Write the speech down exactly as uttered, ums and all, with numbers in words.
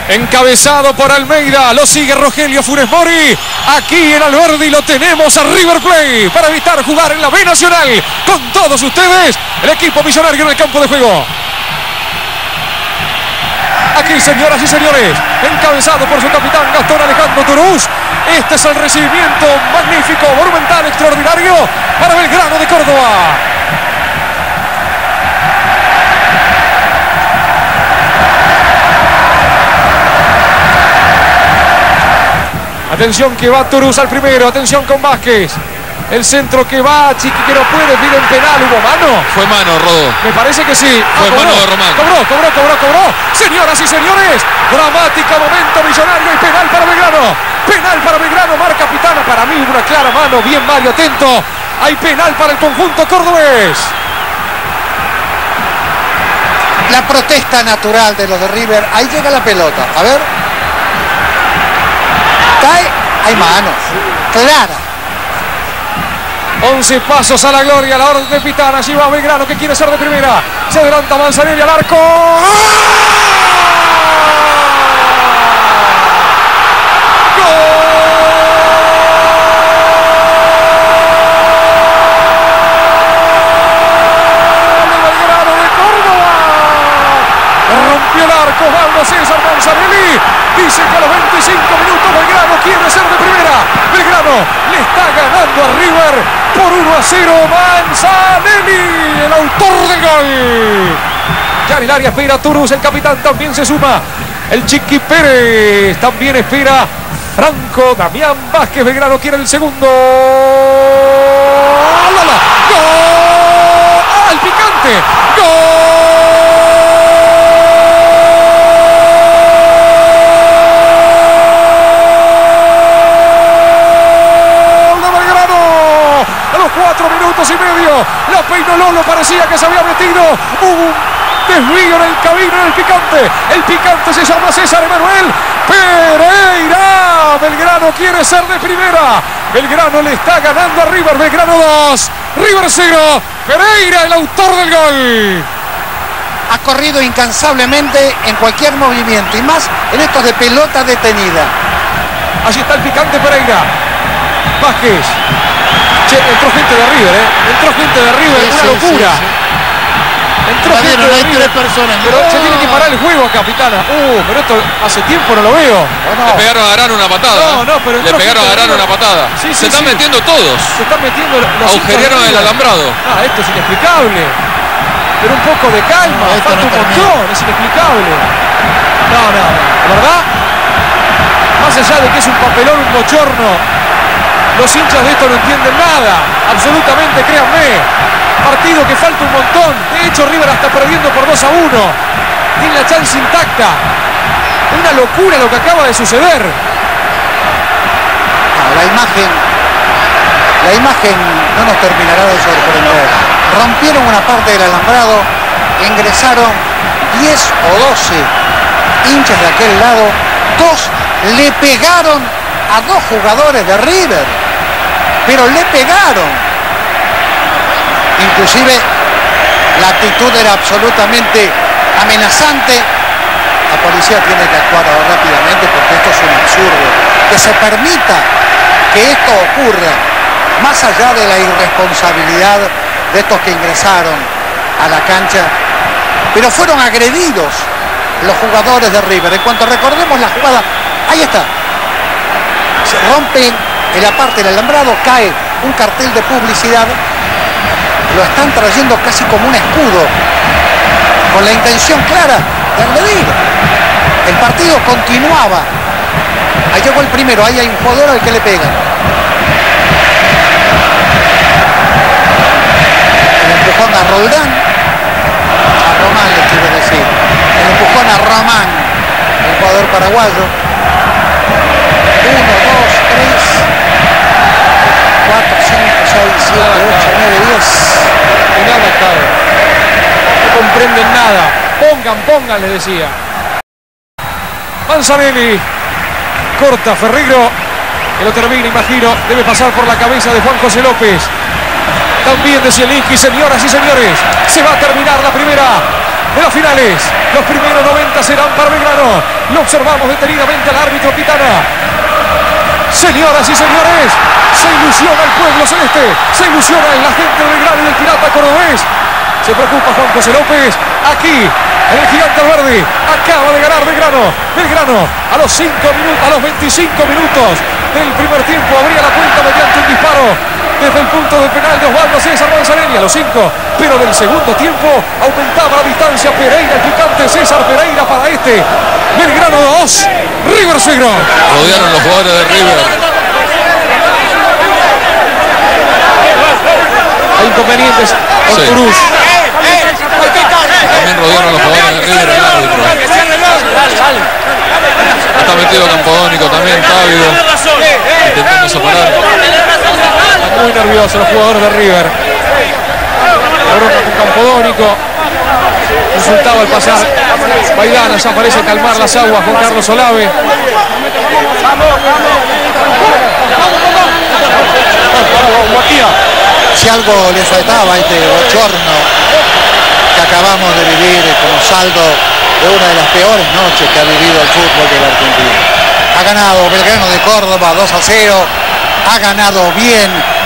Encabezado por Almeida, lo sigue Rogelio Funes Mori. Aquí en Alberdi lo tenemos a River Plate para evitar jugar en la B Nacional. Con todos ustedes, el equipo millonario en el campo de juego. Aquí, señoras y señores, encabezado por su capitán Gastón Alejandro Turús. Este es el recibimiento magnífico, monumental, extraordinario para Belgrano de Córdoba. Atención que va Turús al primero, atención con Vázquez. El centro que va, Chiqui que no puede, piden penal, ¿hubo mano? Fue mano, Rodo. Me parece que sí. Fue ah, mano de Román. Cobró, cobró, cobró, cobró. Señoras y señores, dramático momento millonario y penal para Belgrano. Penal para Belgrano, marca Pitana. Para mí una clara mano, bien Mario, atento. Hay penal para el conjunto cordobés. La protesta natural de los de River. Ahí llega la pelota. A ver. Cae. Hay manos. Clara. once pasos a la gloria, la orden de Pitana. Allí va Belgrano que quiere ser de primera. Se adelanta Manzanelli al arco. César Manzanelli dice que a los veinticinco minutos Belgrano quiere ser de primera. Belgrano le está ganando a River por uno a cero. Manzanelli, el autor del gol. Ya en el área espera Turús, el capitán también se suma. El Chiqui Pérez también espera. Franco, Damián Vázquez. Belgrano quiere el segundo. ¡Gol! ¡Ah, el picante! ¡Gol! Cuatro minutos y medio. La peinó Lolo, parecía que se había metido. Hubo un desvío en el camino del picante. El picante se llama César Emanuel Pereira. Belgrano quiere ser de primera. Belgrano le está ganando a River. Belgrano dos, River cero. Pereira, el autor del gol. Ha corrido incansablemente en cualquier movimiento y más en estos de pelota detenida. Allí está el picante Pereira. Vázquez. Che, entró gente de River, ¿eh? Entró gente de River, sí, una sí, locura. Sí, sí. Entró Está gente bien, no de hay River. tres personas. Pero no. se tiene que parar el juego, capitana. Uh, pero esto hace tiempo no lo veo. No. Le pegaron a Garano una patada. No, no, pero Le pegaron a Garano una patada. Sí, sí, se están sí. metiendo todos. Se están metiendo los agujerearon el alambrado. Ah, esto es inexplicable. Pero un poco de calma, no, falta no un montón, es inexplicable. No, no, ¿verdad? Más allá de que es un papelón, un bochorno, los hinchas de esto no entienden nada, absolutamente, créanme. Partido que falta un montón. De hecho, River está perdiendo por dos a uno. Tiene la chance intacta. Una locura lo que acaba de suceder. No, la imagen, la imagen no nos terminará de sorprender. Rompieron una parte del alambrado, ingresaron diez o doce hinchas de aquel lado. Dos le pegaron a dos jugadores de River. Pero le pegaron. Inclusive la actitud era absolutamente amenazante. La policía tiene que actuar rápidamente porque esto es un absurdo. Que se permita que esto ocurra, más allá de la irresponsabilidad de estos que ingresaron a la cancha, pero fueron agredidos los jugadores de River. En cuanto recordemos la jugada, ahí está. Se rompen en la parte del alambrado, cae un cartel de publicidad, lo están trayendo casi como un escudo, con la intención clara de agredir. El partido continuaba. Ahí llegó el primero, ahí hay un jugador al que le pegan. El empujón a Roldán, a Román le quiero decir. El empujón a Román, el jugador paraguayo. uno, dos, tres, cuatro, cinco, seis, siete, ocho, nueve, diez. Inadaptado. No comprenden nada. Pongan, pongan, les decía. Manzanelli. Corta Ferreiro. Que lo termina, imagino. Debe pasar por la cabeza de Juan José López. También de Zielinski, señoras y señores. Se va a terminar la primera. de las finales. Los primeros noventa serán para Belgrano. Lo observamos detenidamente al árbitro Pitana. Señoras y señores, se ilusiona el pueblo celeste, se ilusiona la gente de Belgrano y del Pirata Cordobés. Se preocupa Juan José López. Aquí, en el Gigante Verde, acaba de ganar Belgrano. Belgrano a los cinco minutos, a los veinticinco minutos del primer tiempo abría la cuenta mediante un disparo desde el punto de penal de Osvaldo César Manzanelli a los cinco, pero del segundo tiempo aumentaba la distancia. Pereira, el picante César Pereira para este. Belgrano dos, River cero. Rodearon los jugadores de River. Hay inconvenientes con Sí. Turús. También rodearon los jugadores de River el árbitro. Está metido Campodónico también, Távido, intentando separar. Están muy nerviosos los jugadores de River. La bronca con Campodónico. Resultado al pasar. Baidana ya parece calmar las aguas con Carlos Olave. Si algo le faltaba a este bochorno que acabamos de vivir como saldo de una de las peores noches que ha vivido el fútbol de la Argentina. Ha ganado Belgrano de Córdoba dos a cero, ha ganado bien,